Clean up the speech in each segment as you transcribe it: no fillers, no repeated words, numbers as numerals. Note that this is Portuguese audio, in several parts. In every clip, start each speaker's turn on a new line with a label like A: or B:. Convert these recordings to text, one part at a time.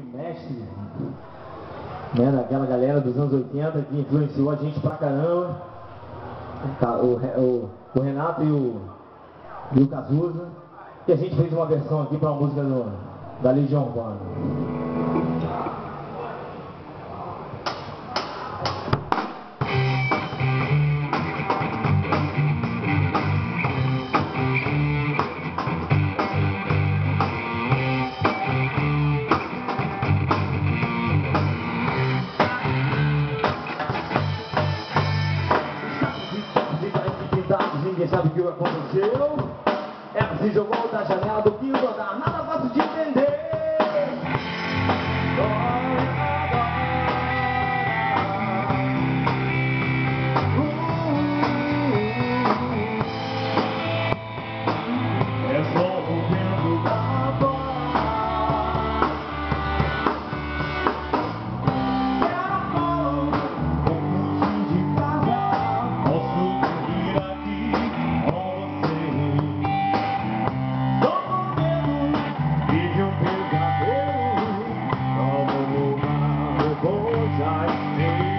A: mestre, né, daquela galera dos anos 80 que influenciou a gente pra caramba, o Renato e o Cazuza, e a gente fez uma versão aqui para uma música da Legião Urbana. Ninguém sabe o que aconteceu. Ela se jogou da janela do quinto andar. Nada fácil de entender. É só o vento da voz. Era bom, um de casa. Posso dormir aqui com você. Tô com medo de um pesadelo. Como uma coisa assim.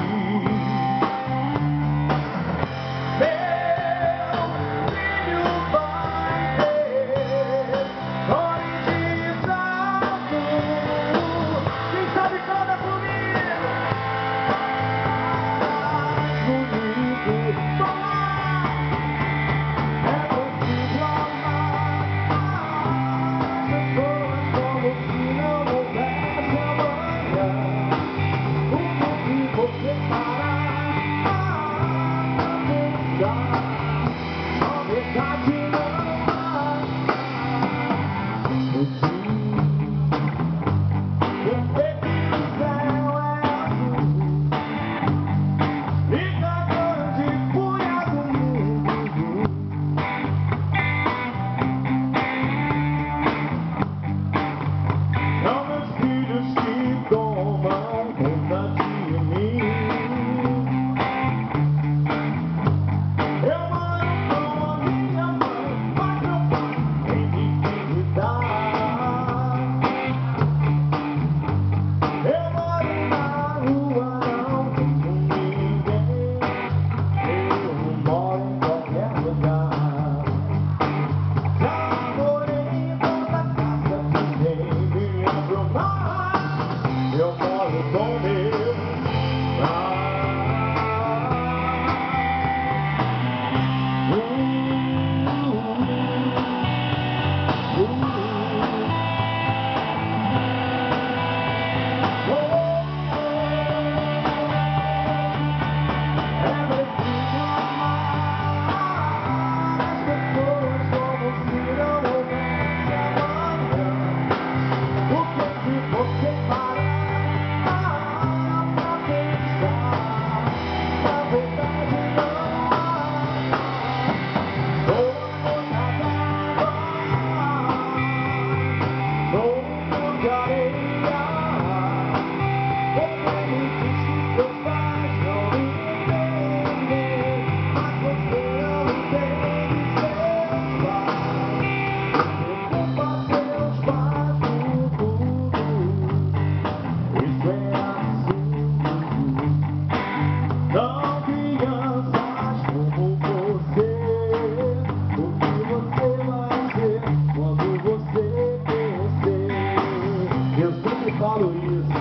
A: Falo isso,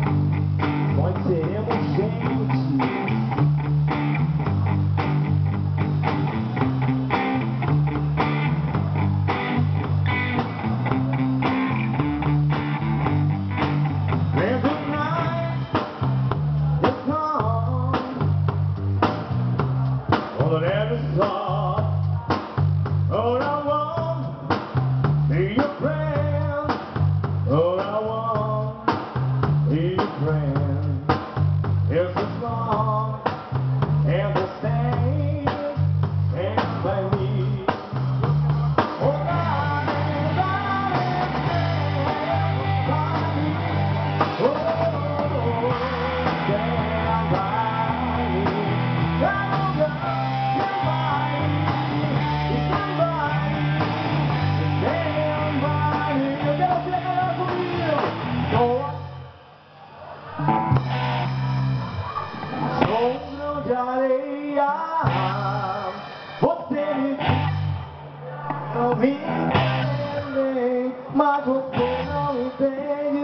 A: nós seremos gente. When the night is gone, all that ever saw, all I want is your friend, all I want. não entende